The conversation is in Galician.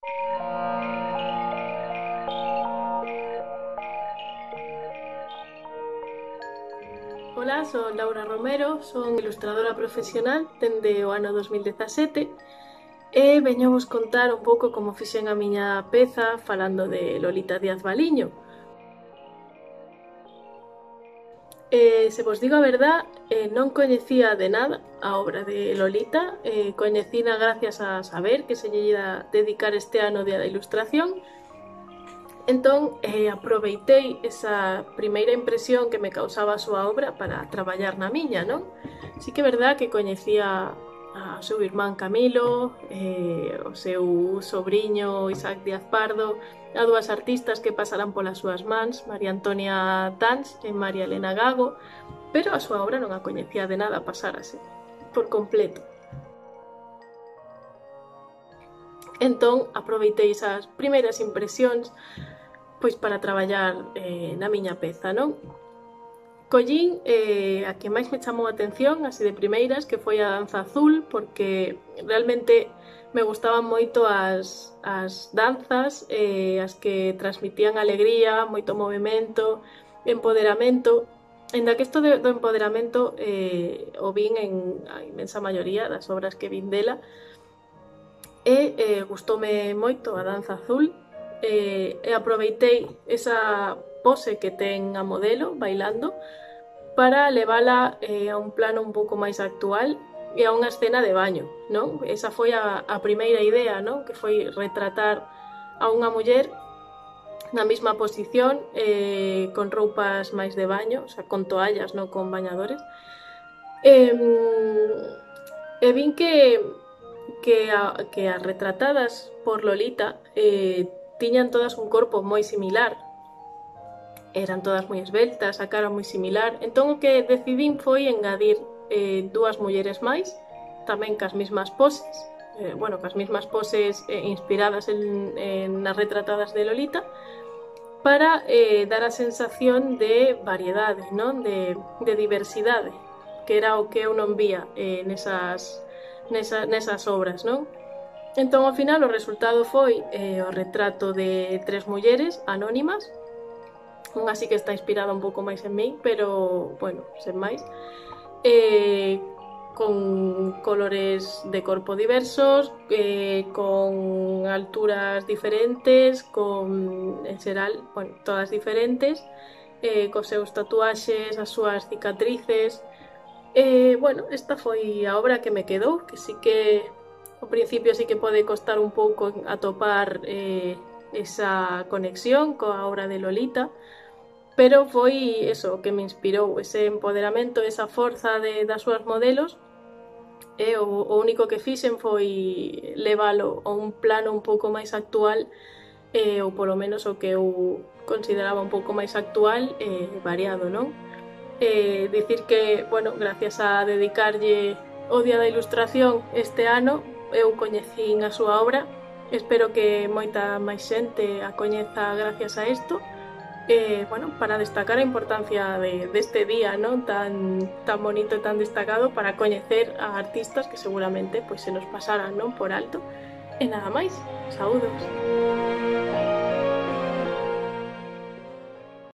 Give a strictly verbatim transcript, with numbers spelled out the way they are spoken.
Ola, son Laura Romero, son ilustradora profesional dende o ano dos mil dezasete e veño vos contar un pouco como fixen a miña peza falando de Lolita Díaz Baliño. E, se vos digo a verdad, eh, non coñecía de nada a obra de Lolita, eh, coñecina gracias a saber que se lle ia dedicar este ano Día da Ilustración. Entón, eh, aproveitei esa primeira impresión que me causaba a súa obra para traballar na miña, non? Si que é verdad que coñecía a seu irmán Camilo, eh, o seu sobriño Isaac Díaz Pardo, a dúas artistas que pasarán polas súas mans, María Antonia Dans e María Elena Gago, pero a súa obra non a coñecía de nada, pasárase por completo. Entón, aproveitei esas primeiras impresións pois para traballar eh, na miña peza, non? Collín eh, a que máis me chamou a atención, así de primeiras, que foi a danza azul, porque realmente me gustaban moito as, as danzas, eh, as que transmitían alegría, moito movimento, empoderamento, ainda que isto do empoderamento eh, o vin en a inmensa maioría das obras que vin dela, e eh, gustoume moito a danza azul, e, e aproveitei esa pose que ten a modelo bailando para levala eh, a un plano un pouco máis actual e a unha escena de baño, non? Esa foi a, a primeira idea, non? Que foi retratar a unha muller na mesma posición, eh, con roupas máis de baño, o sea, con toallas, non con bañadores. E, e vin que que, a, que as retratadas por Lolita eh, tiñan todas un corpo moi similar, eran todas moi esbeltas, a cara moi similar, entón o que decidín foi engadir eh, dúas mulleres máis, tamén cas mesmas poses, eh, bueno, cas mesmas poses eh, inspiradas en, en nas retratadas de Lolita, para eh, dar a sensación de variedade, non? De, de diversidade, que era o que eu non vía eh, nesas, nesas, nesas obras, non? Entón, ao final, o resultado foi eh, o retrato de tres mulleres anónimas, unha sí que está inspirada un pouco máis en mí, pero, bueno, sen máis, eh, con colores de corpo diversos, eh, con alturas diferentes, con, en xeral, bueno, todas diferentes, eh, cos seus tatuaxes, as súas cicatrices. Eh, bueno, esta foi a obra que me quedou, que sí que ao principio sí que pode costar un pouco atopar eh, esa conexión coa obra de Lolita, pero foi eso que me inspirou, ese empoderamento, esa forza de, das súas modelos, e o, o único que fixen foi levalo a un plano un pouco máis actual, eh, ou polo menos o que eu consideraba un pouco máis actual e eh, variado, non? Eh, dicir que, bueno, gracias a dedicarlle o Día da Ilustración este ano, eu coñecín a súa obra, espero que moita máis xente a coñeza gracias a isto, eh, bueno, para destacar a importancia de, deste día, non? Tan, tan bonito e tan destacado para coñecer a artistas que seguramente pois, se nos pasaran, non? Por alto. E nada máis, saúdos.